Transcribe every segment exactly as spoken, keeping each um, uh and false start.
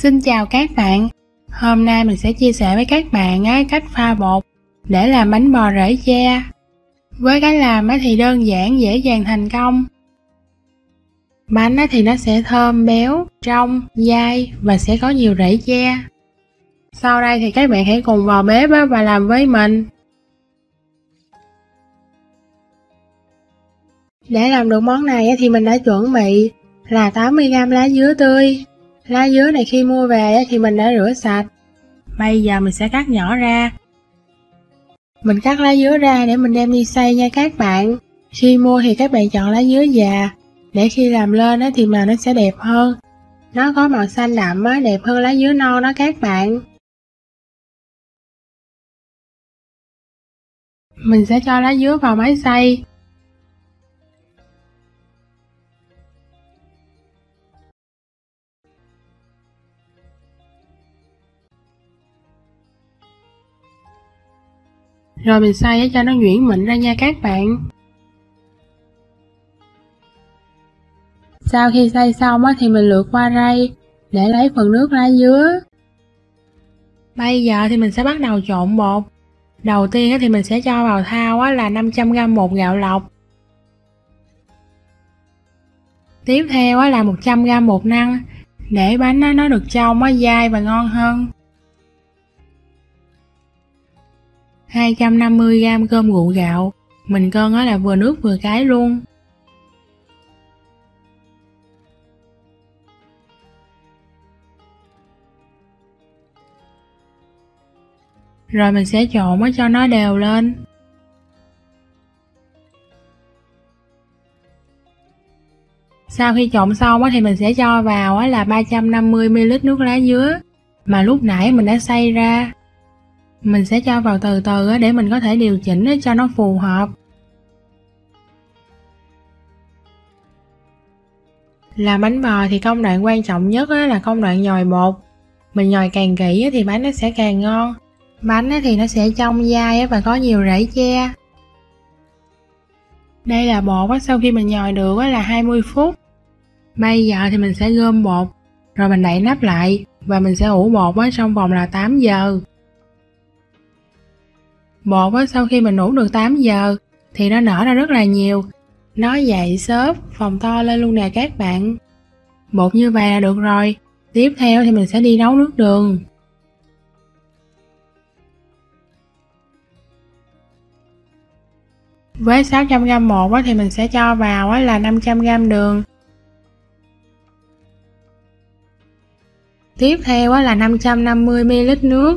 Xin chào các bạn. Hôm nay mình sẽ chia sẻ với các bạn cách pha bột để làm bánh bò rễ che. Với cách làm thì đơn giản, dễ dàng thành công. Bánh thì nó sẽ thơm, béo, trong, dai và sẽ có nhiều rễ che. Sau đây thì các bạn hãy cùng vào bếp và làm với mình. Để làm được món này thì mình đã chuẩn bị là tám mươi gam lá dứa tươi. Lá dứa này khi mua về thì mình đã rửa sạch. Bây giờ mình sẽ cắt nhỏ ra. Mình cắt lá dứa ra để mình đem đi xay nha các bạn. Khi mua thì các bạn chọn lá dứa già, để khi làm lên thì màu nó sẽ đẹp hơn. Nó có màu xanh đậm đẹp hơn lá dứa non đó các bạn. Mình sẽ cho lá dứa vào máy xay. Rồi mình xay cho nó nhuyễn mịn ra nha các bạn. Sau khi xay xong thì mình lượt qua rây để lấy phần nước lá dứa. Bây giờ thì mình sẽ bắt đầu trộn bột. Đầu tiên thì mình sẽ cho vào thao là năm trăm gam bột gạo lọc. Tiếp theo là một trăm gam bột năng để bánh nó được trong, dai và ngon hơn. hai trăm năm mươi gam cơm rượu gạo, mình cân là vừa nước vừa cái luôn. Rồi mình sẽ trộn cho nó đều lên. Sau khi trộn xong thì mình sẽ cho vào là ba trăm năm mươi mi li lít nước lá dứa mà lúc nãy mình đã xay ra. Mình sẽ cho vào từ từ để mình có thể điều chỉnh cho nó phù hợp. Làm bánh bò thì công đoạn quan trọng nhất là công đoạn nhồi bột. Mình nhồi càng kỹ thì bánh nó sẽ càng ngon. Bánh thì nó sẽ trong, dai và có nhiều rễ che. Đây là bột sau khi mình nhồi được là hai mươi phút. Bây giờ thì mình sẽ gom bột, rồi mình đậy nắp lại và mình sẽ ủ bột trong vòng là tám giờ. Bột sau khi mình ủ được tám giờ thì nó nở ra rất là nhiều. Nó dậy xốp, phồng to lên luôn nè các bạn. Bột như vậy là được rồi. Tiếp theo thì mình sẽ đi nấu nước đường. Với sáu trăm gam bột thì mình sẽ cho vào là năm trăm gam đường. Tiếp theo là năm trăm năm mươi mi li lít nước.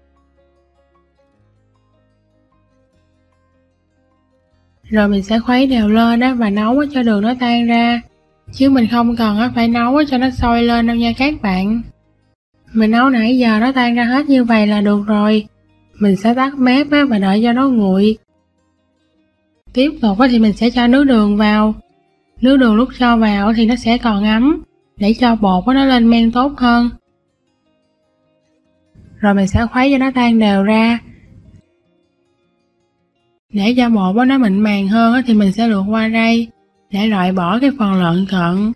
Rồi mình sẽ khuấy đều lên và nấu cho đường nó tan ra. Chứ mình không cần phải nấu cho nó sôi lên đâu nha các bạn. Mình nấu nãy giờ nó tan ra hết như vậy là được rồi. Mình sẽ tắt bếp và đợi cho nó nguội. Tiếp tục thì mình sẽ cho nước đường vào. Nước đường lúc cho vào thì nó sẽ còn ấm, để cho bột nó lên men tốt hơn. Rồi mình sẽ khuấy cho nó tan đều ra. Để cho bột nó mịn màng hơn thì mình sẽ lượt qua rây để loại bỏ cái phần lợn cận.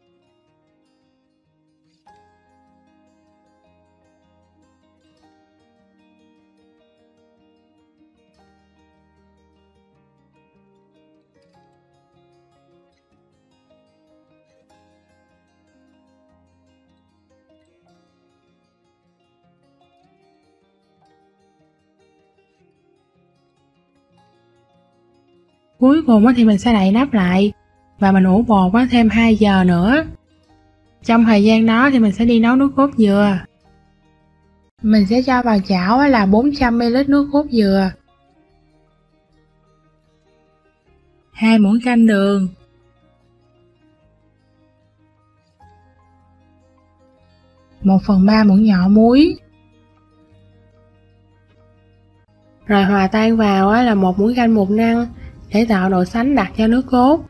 Cuối cùng thì mình sẽ đậy nắp lại và mình ủ bột thêm hai giờ nữa. Trong thời gian đó thì mình sẽ đi nấu nước cốt dừa. Mình sẽ cho vào chảo là bốn trăm mi li lít nước cốt dừa, hai muỗng canh đường, một phần ba muỗng nhỏ muối. Rồi hòa tan vào là một muỗng canh bột năng để tạo độ sánh đặc cho nước cốt.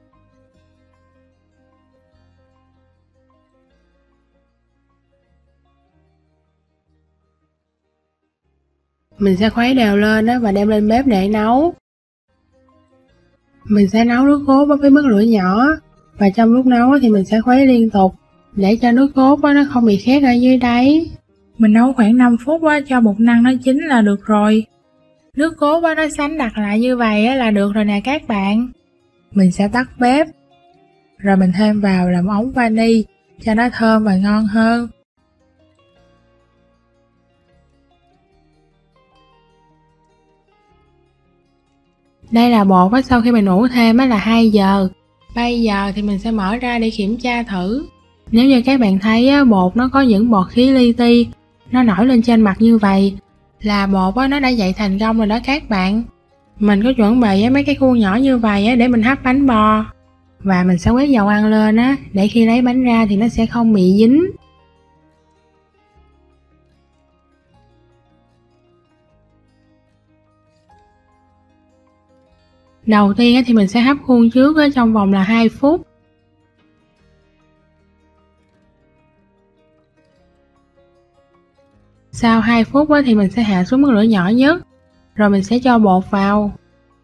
Mình sẽ khuấy đều lên và đem lên bếp để nấu. Mình sẽ nấu nước cốt với mức lửa nhỏ, và trong lúc nấu thì mình sẽ khuấy liên tục để cho nước cốt nó không bị khét ở dưới đáy. Mình nấu khoảng năm phút cho bột năng nó chín là được rồi. Nước cốt nó sánh đặc lại như vậy là được rồi nè các bạn. Mình sẽ tắt bếp, rồi mình thêm vào làm ống vani cho nó thơm và ngon hơn. Đây là bột sau khi mình ủ thêm là hai giờ. Bây giờ thì mình sẽ mở ra để kiểm tra thử. Nếu như các bạn thấy bột nó có những bọt khí li ti nó nổi lên trên mặt như vậy là bột nó đã dậy thành công rồi đó các bạn. Mình có chuẩn bị mấy cái khuôn nhỏ như vậy để mình hấp bánh bò, và mình sẽ quét dầu ăn lên á để khi lấy bánh ra thì nó sẽ không bị dính. Đầu tiên thì mình sẽ hấp khuôn trước trong vòng là hai phút. Sau hai phút thì mình sẽ hạ xuống mức lửa nhỏ nhất, rồi mình sẽ cho bột vào.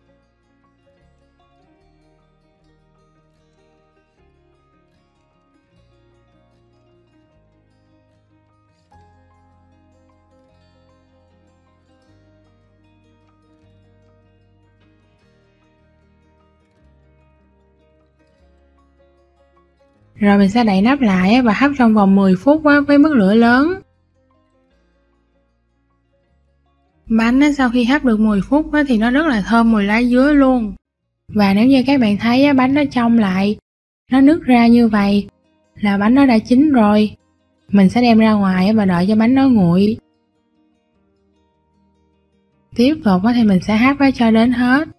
Rồi mình sẽ đậy nắp lại và hấp trong vòng mười phút với mức lửa lớn. Bánh sau khi hấp được mười phút thì nó rất là thơm mùi lá dứa luôn. Và nếu như các bạn thấy bánh nó trong lại, nó nứt ra như vậy là bánh nó đã chín rồi. Mình sẽ đem ra ngoài và đợi cho bánh nó nguội. Tiếp tục thì mình sẽ hấp cho đến hết.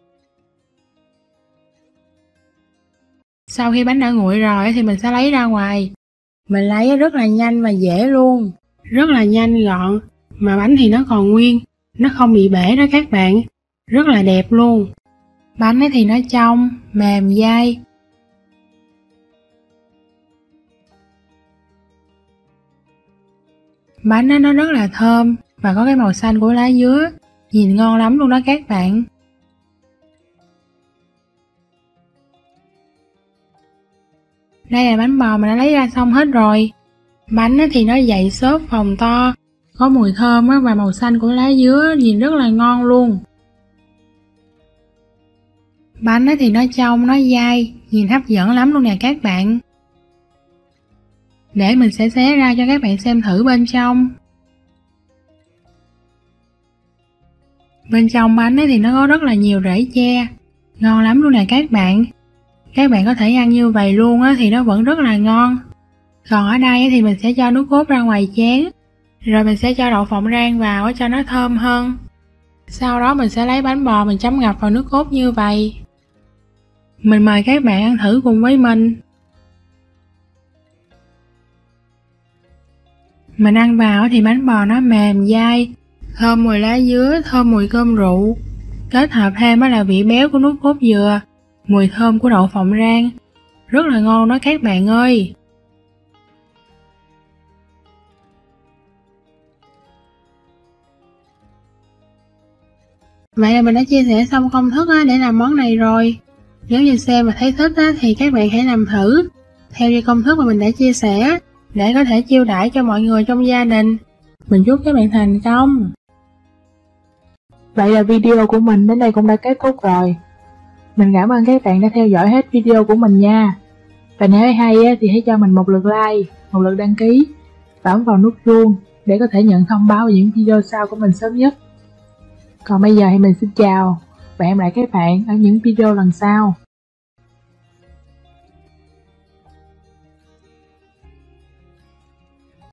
Sau khi bánh đã nguội rồi thì mình sẽ lấy ra ngoài. Mình lấy rất là nhanh và dễ luôn. Rất là nhanh gọn, mà bánh thì nó còn nguyên, nó không bị bể đó các bạn. Rất là đẹp luôn. Bánh thì nó trong, mềm, dai. Bánh nó rất là thơm và có cái màu xanh của lá dứa. Nhìn ngon lắm luôn đó các bạn. Đây là bánh bò mà đã lấy ra xong hết rồi. Bánh thì nó dày xốp phồng to, có mùi thơm và màu xanh của lá dứa, nhìn rất là ngon luôn. Bánh thì nó trong, nó dai, nhìn hấp dẫn lắm luôn nè các bạn. Để mình sẽ xé ra cho các bạn xem thử bên trong. Bên trong bánh thì nó có rất là nhiều rễ tre, ngon lắm luôn nè các bạn. Các bạn có thể ăn như vậy luôn thì nó vẫn rất là ngon. Còn ở đây thì mình sẽ cho nước cốt ra ngoài chén, rồi mình sẽ cho đậu phộng rang vào cho nó thơm hơn. Sau đó mình sẽ lấy bánh bò mình chấm ngập vào nước cốt như vậy. Mình mời các bạn ăn thử cùng với mình. Mình ăn vào thì bánh bò nó mềm dai, thơm mùi lá dứa, thơm mùi cơm rượu, kết hợp thêm là vị béo của nước cốt dừa, mùi thơm của đậu phộng rang. Rất là ngon đó các bạn ơi. Vậy là mình đã chia sẻ xong công thức để làm món này rồi. Nếu như xem và thấy thích thì các bạn hãy làm thử theo như công thức mà mình đã chia sẻ để có thể chiêu đãi cho mọi người trong gia đình. Mình chúc các bạn thành công. Vậy là video của mình đến đây cũng đã kết thúc rồi. Mình cảm ơn các bạn đã theo dõi hết video của mình nha. Và nếu hay thì hãy cho mình một lượt like, một lượt đăng ký và ấn vào nút chuông để có thể nhận thông báo về những video sau của mình sớm nhất. Còn bây giờ thì mình xin chào và hẹn gặp lại các bạn ở những video lần sau.